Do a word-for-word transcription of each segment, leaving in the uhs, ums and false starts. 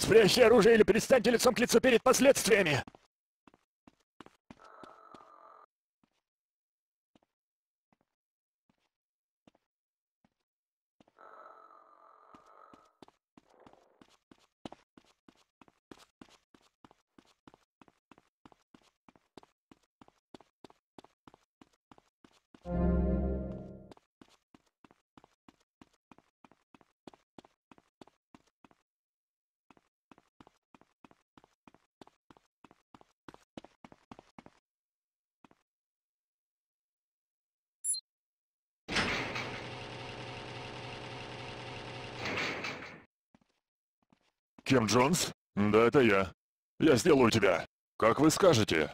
Спрячьте оружие или перестаньте лицом к лицу перед последствиями! Ким Джонс? Да, это я. Я сделаю тебя. Как вы скажете.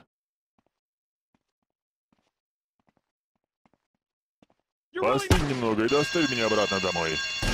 Остынь немного и доставь меня обратно домой.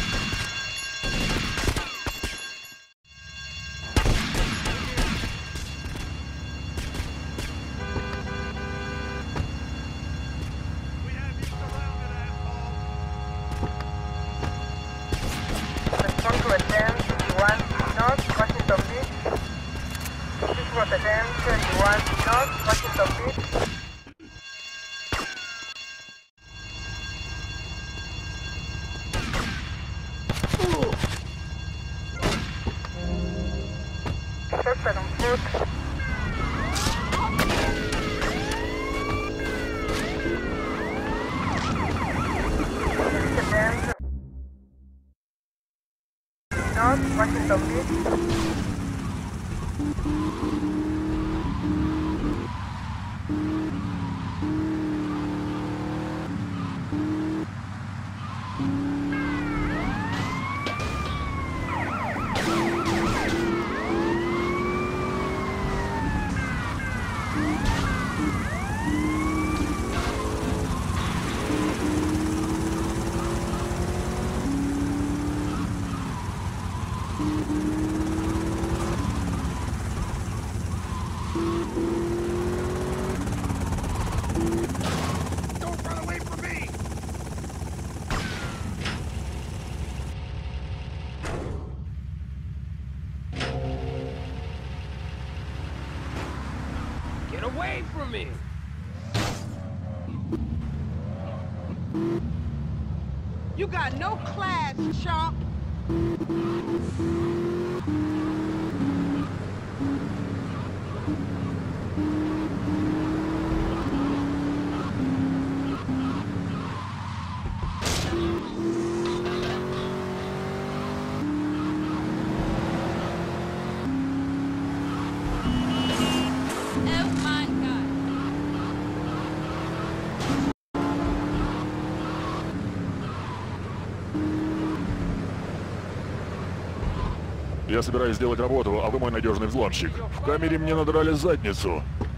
Away from me! You got no class, Sharp! Я собираюсь сделать работу, а вы мой надежный взломщик. В камере мне надрали задницу.